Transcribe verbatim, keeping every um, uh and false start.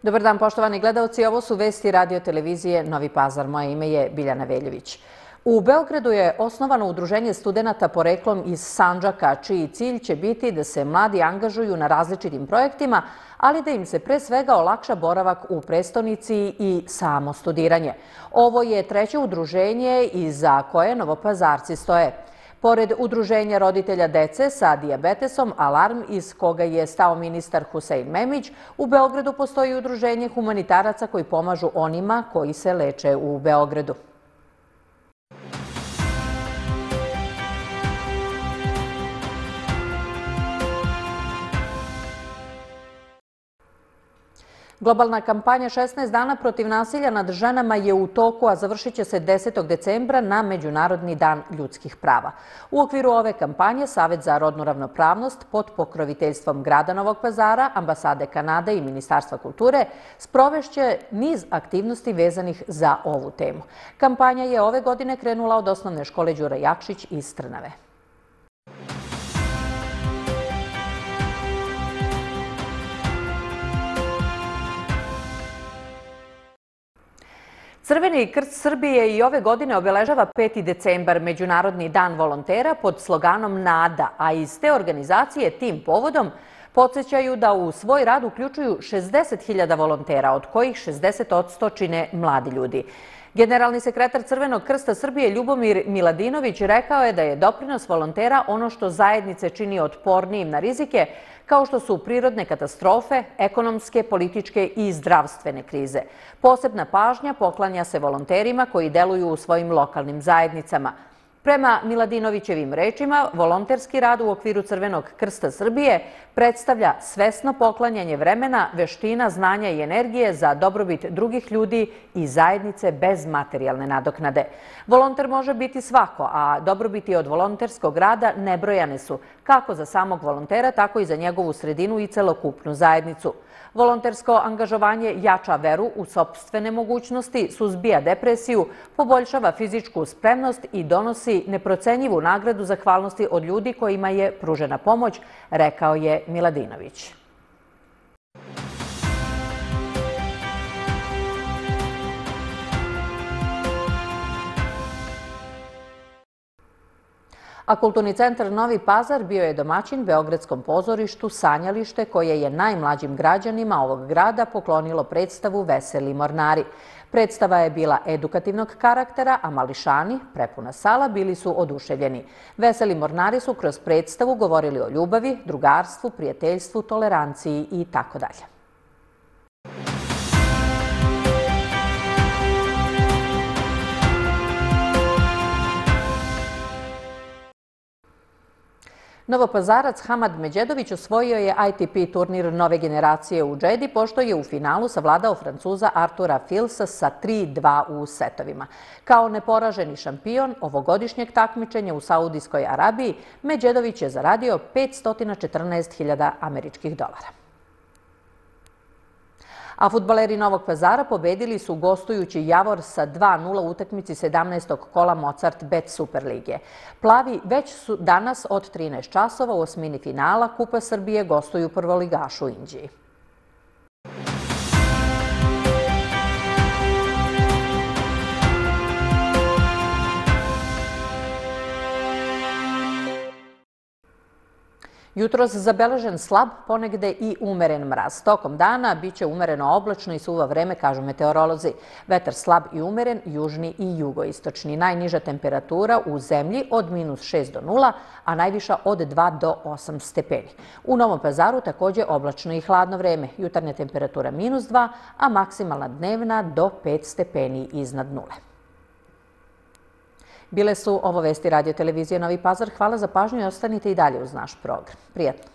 Dobar dan, poštovani gledaoci. Ovo su vesti radio televizije Novi Pazar. Moje ime je Biljana Veljević. U Beogradu je osnovano udruženje studenata poreklom iz Sandžaka, čiji cilj će biti da se mladi angažuju na različitim projektima, ali da im se pre svega olakša boravak u prestonici i samo studiranje. Ovo je treće udruženje iza koje Novopazarci stoje. Pored udruženja roditelja dece sa dijabetesom Alarm, iz koga je stao ministar Husein Memić, u Beogradu postoji udruženje humanitaraca koji pomažu onima koji se leče u Beogradu. Globalna kampanja šesnaest dana protiv nasilja nad ženama je u toku, a završit će se desetog decembra na Međunarodni dan ljudskih prava. U okviru ove kampanje Savet za rodnu ravnopravnost pod pokroviteljstvom grada Novog Pazara, ambasade Kanade i Ministarstva kulture sprovešće niz aktivnosti vezanih za ovu temu. Kampanja je ove godine krenula od osnovne škole Đura Jakšić iz Trnave. Crveni krst Srbije i ove godine obeležava peti decembar, Međunarodni dan volontera, pod sloganom Nada, a iz te organizacije tim povodom podsjećaju da u svoj rad uključuju šezdeset hiljada volontera, od kojih šezdeset posto čine mladi ljudi. Generalni sekretar Crvenog krsta Srbije Ljubomir Miladinović rekao je da je doprinos volontera ono što zajednice čini otpornijim na rizike, kao što su prirodne katastrofe, ekonomske, političke i zdravstvene krize. Posebna pažnja poklanja se volonterima koji deluju u svojim lokalnim zajednicama. Prema Miladinovićevim rečima, volonterski rad u okviru Crvenog krsta Srbije predstavlja svesno poklanjanje vremena, veština, znanja i energije za dobrobit drugih ljudi i zajednice bez materijalne nadoknade. Volonter može biti svako, a dobrobiti od volonterskog rada nebrojane su, kako za samog volontera, tako i za njegovu sredinu i celokupnu zajednicu. Volontersko angažovanje jača veru u sopstvene mogućnosti, suzbija depresiju, poboljšava fizičku spremnost i donosi neprocenjivu nagradu zahvalnosti od ljudi kojima je pružena pomoć, rekao je Miladinović. A Kulturni centar Novi Pazar bio je domaćin Beogradskom pozorištu Sanjalište, koje je najmlađim građanima ovog grada poklonilo predstavu Veseli mornari. Predstava je bila edukativnog karaktera, a mališani, prepuna sala, bili su oduševljeni. Veseli mornari su kroz predstavu govorili o ljubavi, drugarstvu, prijateljstvu, toleranciji i tako dalje. Novopazarac Hamad Međedović osvojio je I T P turnir nove generacije u džedi, pošto je u finalu savladao Francuza Artura Filsa sa tri dva u setovima. Kao neporaženi šampion ovogodišnjeg takmičenja u Saudijskoj Arabiji, Međedović je zaradio petsto četrnaest hiljada američkih dolara. A fudbaleri Novog Pazara pobedili su gostujući Javor sa dva nula u utakmici sedamnaestog kola Mozart Bet Superlige. Plavi već su danas od trinaest časova u osmini finala Kupa Srbije gostuju prvoligašu u Inđiji. Jutros zabeležen slab, ponegde i umeren mraz. Tokom dana biće umereno oblačno i suvo vreme, kažu meteorolozi. Vetar slab i umeren, južni i jugoistočni. Najniža temperatura u zemlji od minus šest do nula, a najviša od dva do osam stepeni. U Novom Pazaru također oblačno i hladno vreme. Jutarnja temperatura minus dva, a maksimalna dnevna do pet stepeni iznad nule. Bile su ovo vesti radio televizije Novi Pazar. Hvala za pažnju i ostanite i dalje uz naš program. Prijatno!